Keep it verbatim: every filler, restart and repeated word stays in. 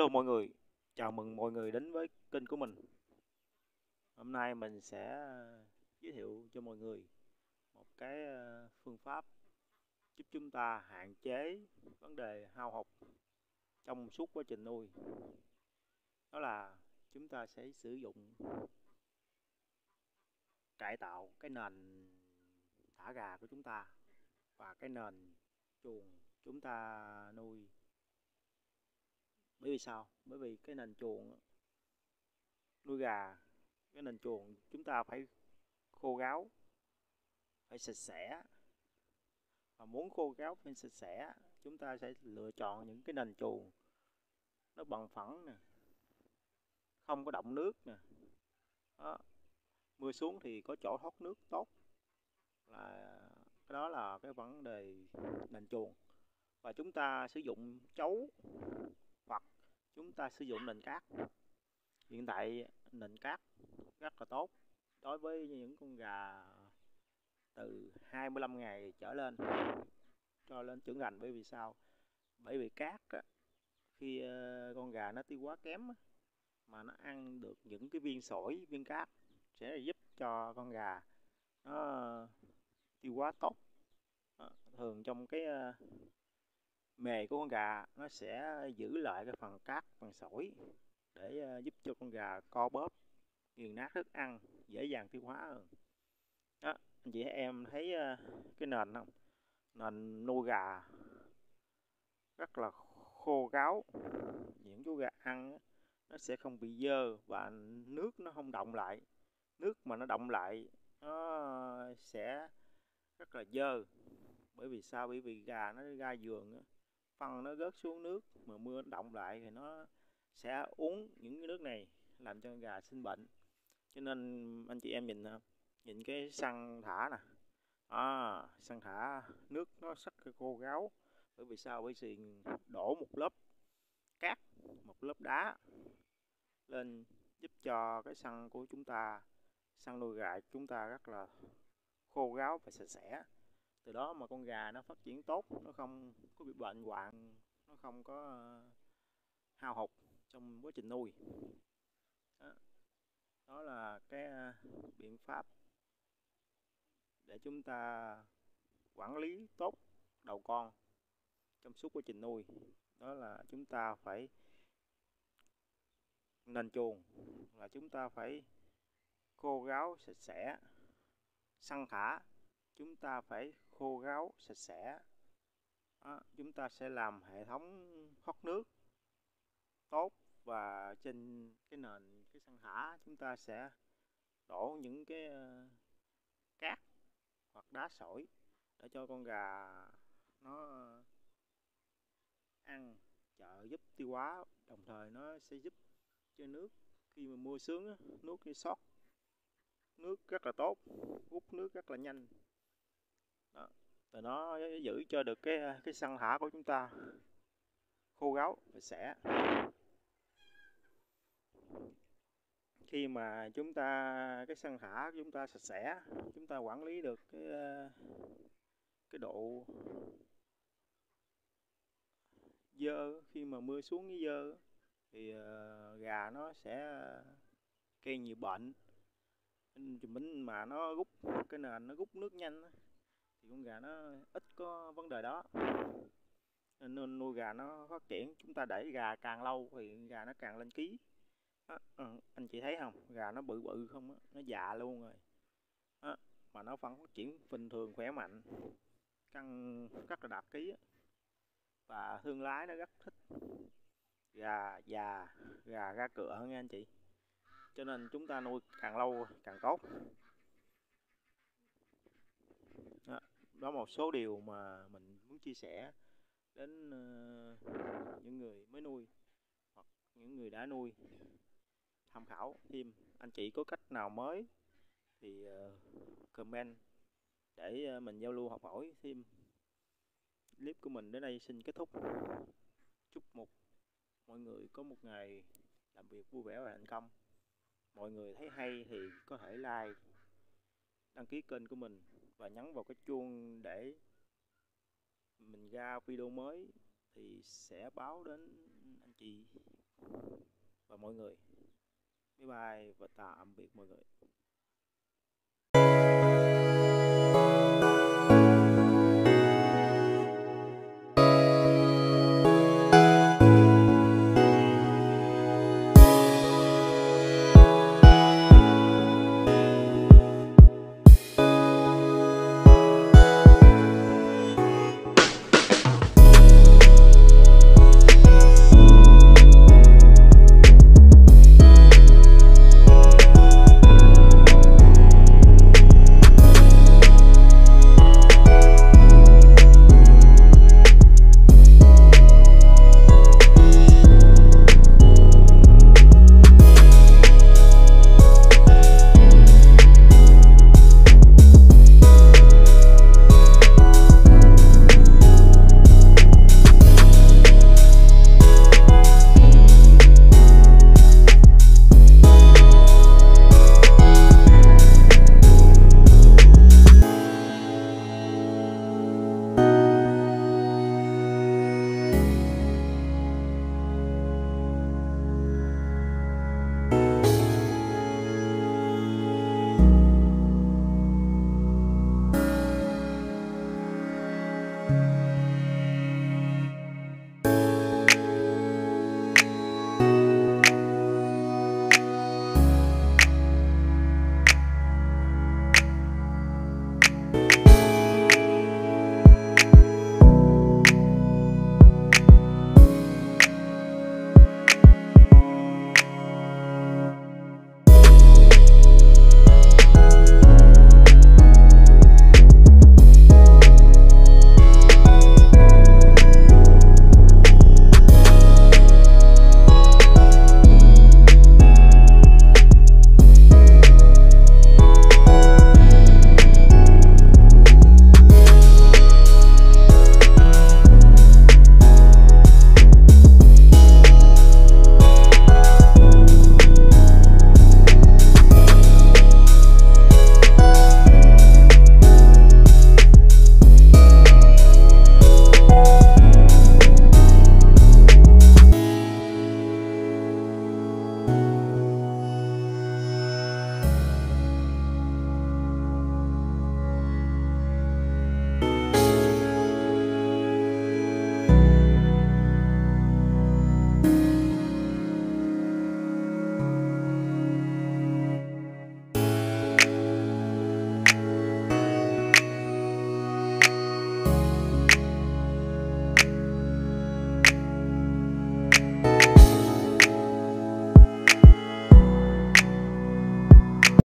Hello mọi người, chào mừng mọi người đến với kênh của mình. Hôm nay mình sẽ ờ, giới thiệu cho mọi người một cái ờ, phương pháp giúp chúng ta hạn chế vấn đề hao hụt trong suốt quá trình nuôi. Đó là chúng ta sẽ sử dụng cải tạo cái nền thả gà của chúng ta và cái nền chuồng chúng ta nuôi. Bởi vì sao? Bởi vì cái nền chuồng nuôi gà, cái nền chuồng chúng ta phải khô ráo, phải sạch sẽ. Và muốn khô ráo phải sạch sẽ, chúng ta sẽ lựa chọn những cái nền chuồng nó bằng phẳng nè, không có đọng nước nè. Đó. Mưa xuống thì có chỗ thoát nước tốt, là cái đó là cái vấn đề nền chuồng. Và chúng ta sử dụng chấu hoặc chúng ta sử dụng nền cát. Hiện tại nền cát rất là tốt đối với những con gà từ hai mươi lăm ngày trở lên cho lên trưởng thành. Bởi vì sao? Bởi vì cát á, khi uh, con gà nó tiêu hóa kém á, mà nó ăn được những cái viên sỏi, viên cát sẽ giúp cho con gà nó tiêu hóa tốt. Đó. Thường trong cái uh, mề của con gà nó sẽ giữ lại cái phần cát, phần sỏi để uh, giúp cho con gà co bóp, nghiền nát thức ăn, dễ dàng tiêu hóa hơn. Đó. Anh chị em thấy uh, cái nền không? Nền nuôi gà rất là khô ráo, những chú gà ăn nó sẽ không bị dơ và nước nó không đọng lại. Nước mà nó đọng lại nó sẽ rất là dơ. Bởi vì sao? Bởi vì gà nó ra giường, phân nó rớt xuống nước mà mưa nó đọng lại thì nó sẽ uống những cái nước này, làm cho gà sinh bệnh. Cho nên anh chị em nhìn nhìn cái săn thả nè, à, săn thả nước nó rất là khô ráo. Bởi vì sao? Bởi vì đổ một lớp cát, một lớp đá lên giúp cho cái săn của chúng ta, săn nuôi gà chúng ta rất là khô ráo và sạch sẽ. Từ đó mà con gà nó phát triển tốt, nó không có bị bệnh hoạn, nó không có uh, hao hụt trong quá trình nuôi. Đó, đó là cái uh, biện pháp để chúng ta quản lý tốt đầu con trong suốt quá trình nuôi. Đó là chúng ta phải nền chuồng là chúng ta phải khô ráo sạch sẽ. Săn thả chúng ta phải khô ráo sạch sẽ. Đó, chúng ta sẽ làm hệ thống thoát nước tốt, và trên cái nền cái săn thả chúng ta sẽ đổ những cái uh, cát hoặc đá sỏi để cho con gà nó ăn, trợ giúp tiêu hóa, đồng thời nó sẽ giúp cho nước khi mà mưa xuống nước đi sót nước rất là tốt, hút nước rất là nhanh. Đó. Rồi nó giữ cho được cái cái săn thả của chúng ta khô ráo và sẽ. Khi mà chúng ta cái săn thả của chúng ta sạch sẽ, chúng ta quản lý được cái cái độ dơ, khi mà mưa xuống với dơ thì uh, gà nó sẽ gây nhiều bệnh. Mình mà nó rút cái nền, nó rút nước nhanh thì con gà nó ít có vấn đề đó. Nên nuôi gà nó phát triển, chúng ta đẩy gà càng lâu thì gà nó càng lên ký. Đó, anh chị thấy không? Gà nó bự bự không á, nó già luôn rồi. Đó, mà nó vẫn phát triển bình thường, khỏe mạnh, cân rất là đạt ký á. Và thương lái nó rất thích gà già, gà ra cửa nghe anh chị. Cho nên chúng ta nuôi càng lâu càng tốt. Đó, đó một số điều mà mình muốn chia sẻ đến uh, những người mới nuôi hoặc những người đã nuôi, tham khảo thêm. Anh chị có cách nào mới thì uh, comment để uh, mình giao lưu học hỏi thêm. Clip của mình đến đây xin kết thúc. Chúc một mọi người có một ngày làm việc vui vẻ và thành công. Mọi người thấy hay thì có thể like, đăng ký kênh của mình và nhấn vào cái chuông để mình ra video mới thì sẽ báo đến anh chị. và mọi người. Bye bye và tạm biệt mọi người.